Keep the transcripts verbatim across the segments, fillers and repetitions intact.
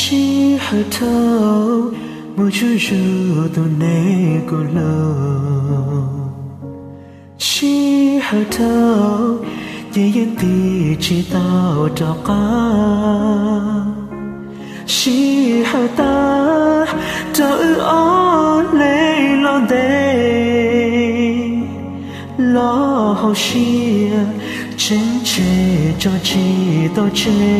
chỉ hơi thâu một chút rượu từ nay cô lơ chỉ hơi thâu dễ dàng tì chỉ tao cho ca chỉ hơi ta cho ư ó lấy lo đây lo hậu xia chân chê cho chi tao chê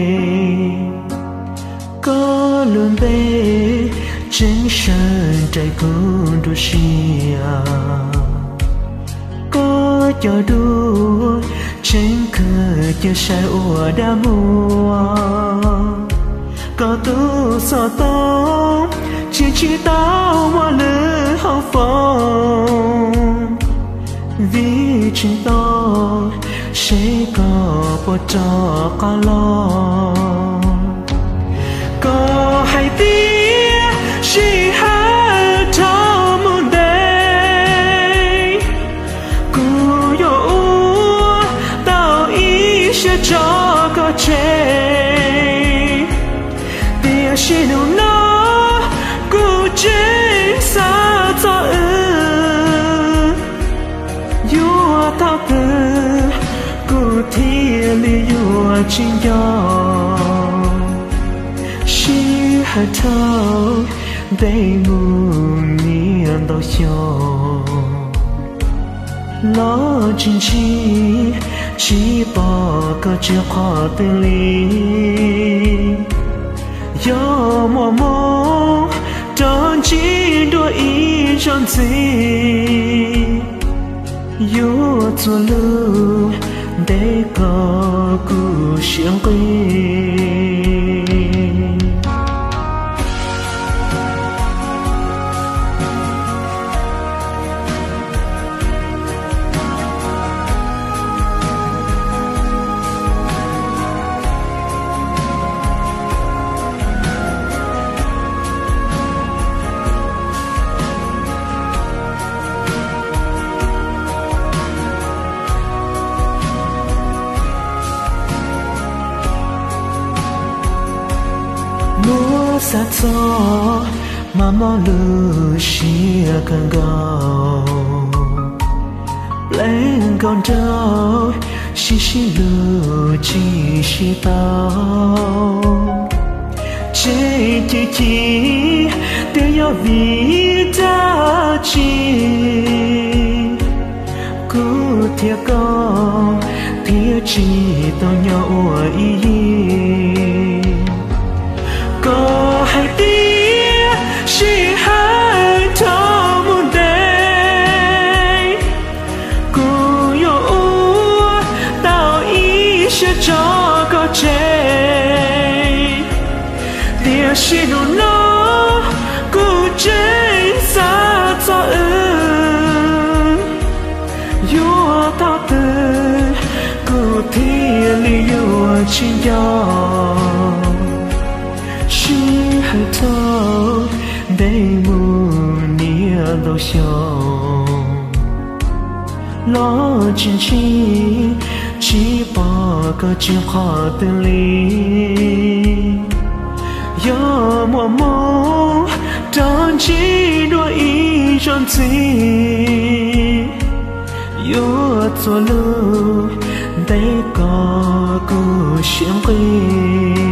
có luôn bê chân sơn trái cũng đua xia có cho đua chân cờ cho sai ủa đã mua có tu sao tao chỉ chỉ tao mà lỡ hậu phong vì chính tao sẽ có bỏ cho cả lo có hay tiếc chỉ hát cho một day cô yêu tao ý sẽ cho có chơi tiếc chỉ nụ nó cô chơi xa cho ư yêu tao từ cô thiên lý yêu chính nhau hơi thâu đây muôn niềm đau xót lo chính chi chỉ bỏ cơ chìa khóa tên lý do mùa mô tròn chỉ đôi ý tròn gì yêu cho lưu để có cuộc sống quên mùa xa gió mà mò lư xia cần gạo lên con trâu xì xì lư chỉ xì tao chế chỉ chỉ tiêu yo vì ta chỉ cứ thiệt con thiệt chỉ tao nhau ý có hay tiếc chỉ hai thâu một day cô yêu tao ý sẽ cho có chơi tiếc chỉ nụ nó cô chơi xa cho ư yêu tao từ cô thiên lý yêu chính nhau hơi thâu đây muôn niềm đau xót lo chính chi chỉ bỏ cơ chìa khóa tên lý do mùa mô tròn chỉ đôi ý tròn gì yêu cho lưu đây có cuộc sống quên